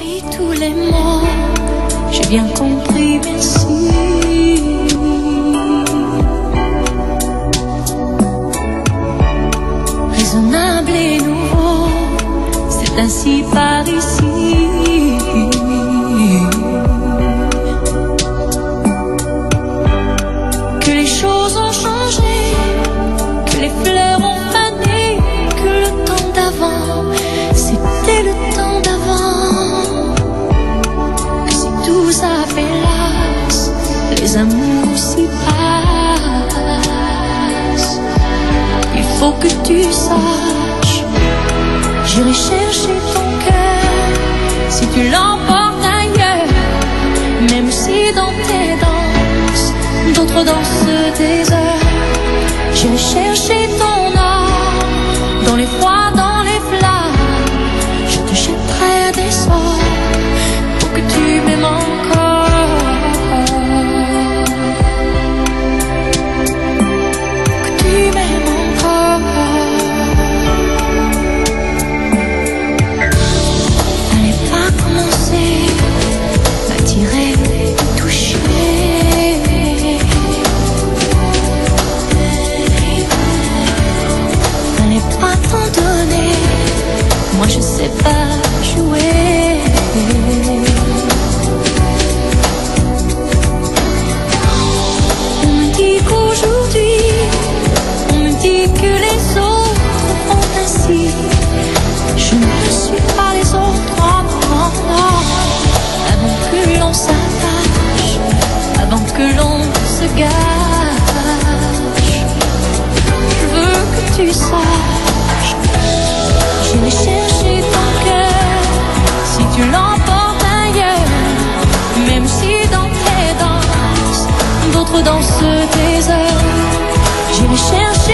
compris tous les mots, j'ai bien compris, merci. Raisonnable et nouveau, c'est ainsi par ici. Que les choses ont changé, que les fleurs ont fané, que le temps d'avant, c'était le temps d'avant. Que si tout s'appelasse, les amours s'y passent. Il faut que tu saches, j'irai chercher ton cœur si tu l'emportes ailleurs. Même si dans tes danses, d'autres dansent des heures. J'irai chercher ton âme dans les froids, dans les flammes. Je te jetterai des sorts pour que tu m'aimes encore. Que tu m'aimes encore. Fallait pas commencer à tirer, toucher. Pas t'en donner, moi je sais pas jouer. On me dit qu'aujourd'hui, on me dit que les autres font ainsi. Je ne suis pas les autres, non, non, non. Avant que l'on s'attache, avant que l'on se gâche, je veux que tu saches, j'irai chercher ton cœur si tu l'emportes ailleurs. Même si dans tes danses, d'autres dansent des heures. J'irai chercher